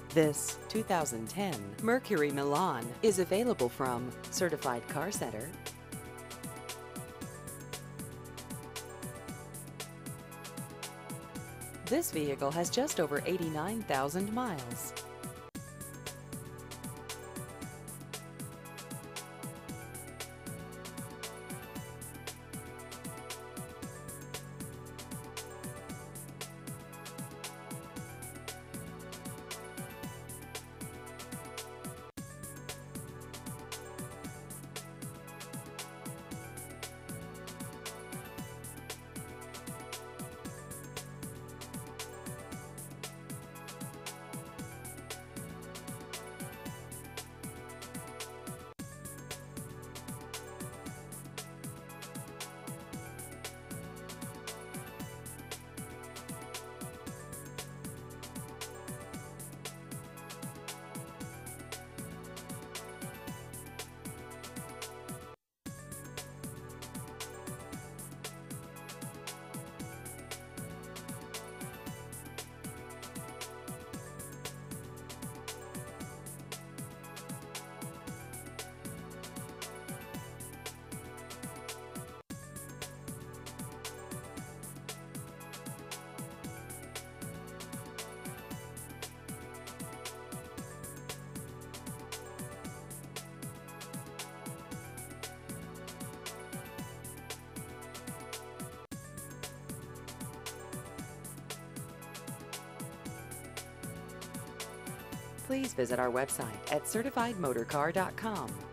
This 2010 Mercury Milan is available from Certified Car Center. This vehicle has just over 89,000 miles. Please visit our website at certifiedmotorcar.com.